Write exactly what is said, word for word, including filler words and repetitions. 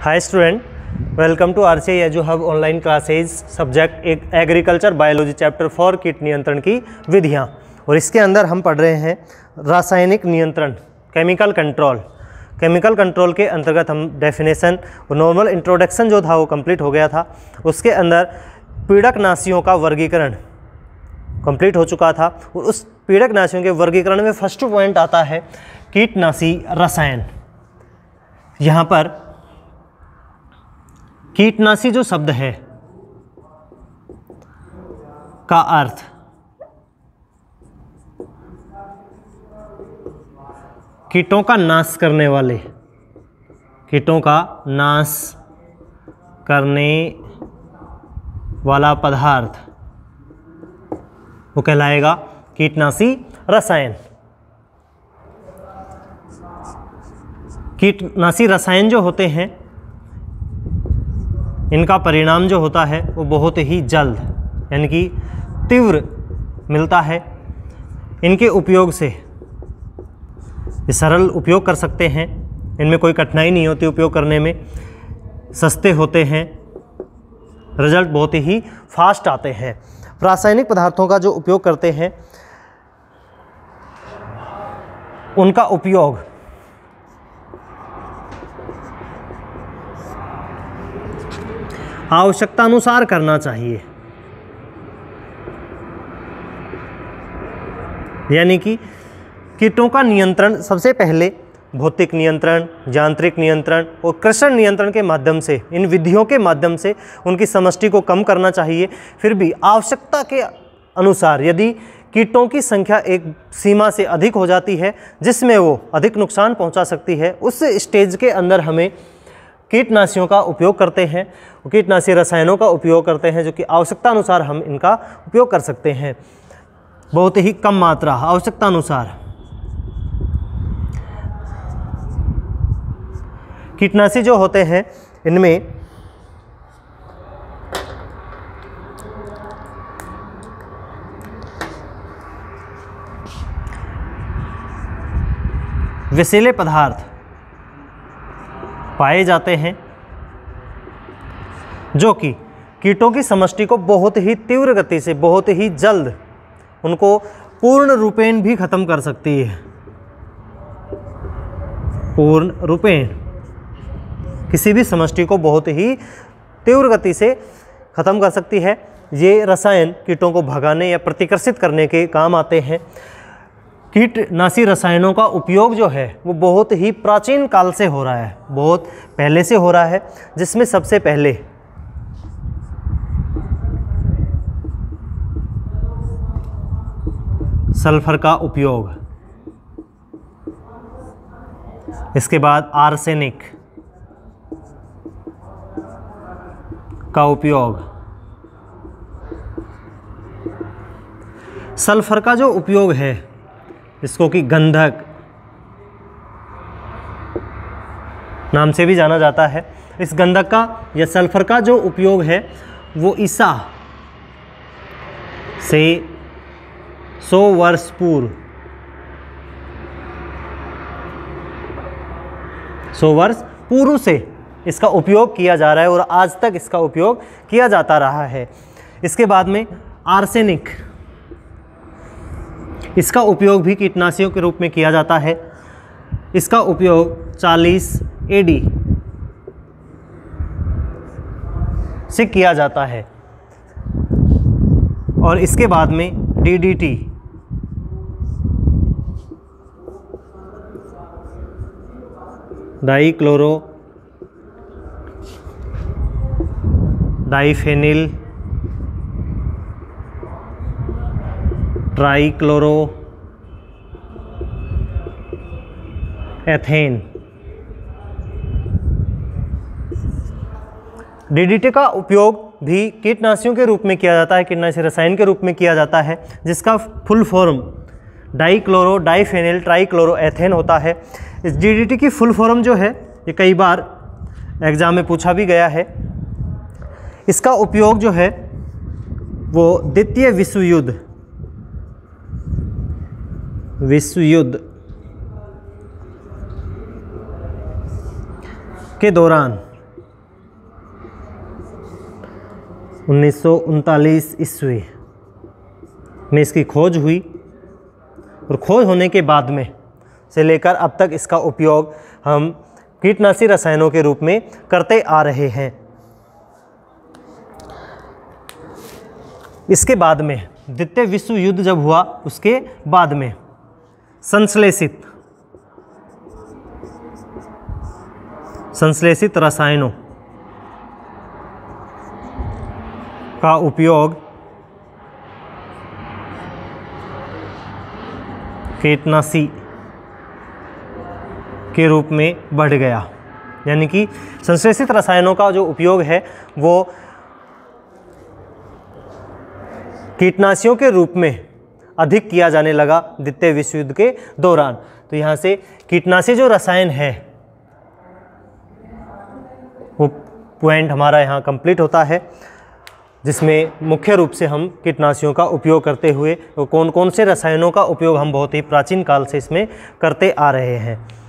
Hi student, welcome to R C I edu hub online classes. Subject एक agriculture biology chapter four कीट नियंत्रण की विधियाँ, और इसके अंदर हम पढ़ रहे हैं रासायनिक नियंत्रण, केमिकल कंट्रोल। केमिकल कंट्रोल के अंतर्गत हम डेफिनेशन और नॉर्मल इंट्रोडक्शन जो था वो कंप्लीट हो गया था। उसके अंदर पीड़कनाशियों का वर्गीकरण कंप्लीट हो चुका था, और उस पीड़कनाशियों के वर्गीकरण में फर्स्ट पॉइंट आता है कीटनाशी रसायन। यहाँ पर कीटनाशी जो शब्द है का अर्थ कीटों का नाश करने वाले, कीटों का नाश करने वाला पदार्थ वो कहलाएगा कीटनाशी रसायन। कीटनाशी रसायन जो होते हैं इनका परिणाम जो होता है वो बहुत ही जल्द यानी कि तीव्र मिलता है। इनके उपयोग से ये सरल उपयोग कर सकते हैं, इनमें कोई कठिनाई नहीं होती उपयोग करने में, सस्ते होते हैं, रिजल्ट बहुत ही फास्ट आते हैं। रासायनिक पदार्थों का जो उपयोग करते हैं उनका उपयोग आवश्यकता अनुसार करना चाहिए, यानी कि कीटों का नियंत्रण सबसे पहले भौतिक नियंत्रण, यांत्रिक नियंत्रण और कृषि नियंत्रण के माध्यम से, इन विधियों के माध्यम से उनकी समष्टि को कम करना चाहिए। फिर भी आवश्यकता के अनुसार यदि कीटों की संख्या एक सीमा से अधिक हो जाती है जिसमें वो अधिक नुकसान पहुंचा सकती है, उस स्टेज के अंदर हमें कीटनाशियों का उपयोग करते हैं, कीटनाशी रसायनों का उपयोग करते हैं, जो कि आवश्यकता अनुसार हम इनका उपयोग कर सकते हैं, बहुत ही कम मात्रा आवश्यकता अनुसार। कीटनाशी जो होते हैं इनमें विषैले पदार्थ पाए जाते हैं जो कि कीटों की समष्टि को बहुत ही तीव्र गति से, बहुत ही जल्द उनको पूर्ण रूपेण भी खत्म कर सकती है। पूर्ण रूपेण किसी भी समष्टि को बहुत ही तीव्र गति से खत्म कर सकती है। ये रसायन कीटों को भगाने या प्रतिकर्षित करने के काम आते हैं। कीटनाशी रसायनों का उपयोग जो है वो बहुत ही प्राचीन काल से हो रहा है, बहुत पहले से हो रहा है, जिसमें सबसे पहले सल्फर का उपयोग, इसके बाद आर्सेनिक का उपयोग। सल्फर का जो उपयोग है इसको कि गंधक नाम से भी जाना जाता है। इस गंधक का या सल्फर का जो उपयोग है वो ईसा से सौ वर्ष पूर्व सौ वर्ष पूर्व से इसका उपयोग किया जा रहा है और आज तक इसका उपयोग किया जाता रहा है। इसके बाद में आर्सेनिक, इसका उपयोग भी कीटनाशियों के रूप में किया जाता है। इसका उपयोग चालीस ए डी से किया जाता है। और इसके बाद में D D T, dichlorodiphenyltrichloroethane, D D T का उपयोग भी कीटनाशियों के रूप में किया जाता है, कीटनाशी रसायन के रूप में किया जाता है, जिसका full form dichlorodiphenyltrichloroethane होता है। इस डी डी टी की फुल फॉर्म जो है ये कई बार एग्जाम में पूछा भी गया है। इसका उपयोग जो है वो द्वितीय विश्व युद्ध विश्व युद्ध के दौरान उन्नीस सौ उनतालीस ईस्वी में इसकी खोज हुई और खोज होने के बाद में से लेकर अब तक इसका उपयोग हम कीटनाशी रसायनों के रूप में करते आ रहे हैं। इसके बाद में द्वितीय विश्व युद्ध जब हुआ उसके बाद में संश्लेषित संश्लेषित रसायनों का उपयोग कीटनाशी के रूप में बढ़ गया। यानी कि संश्लेषित रसायनों का जो उपयोग है वो कीटनाशियों के रूप में अधिक किया जाने लगा द्वितीय विश्व युद्ध के दौरान। तो यहाँ से कीटनाशी जो रसायन है वो पॉइंट हमारा यहाँ कंप्लीट होता है, जिसमें मुख्य रूप से हम कीटनाशियों का उपयोग करते हुए कौन कौन से रसायनों का उपयोग हम बहुत ही प्राचीन काल से इसमें करते आ रहे हैं।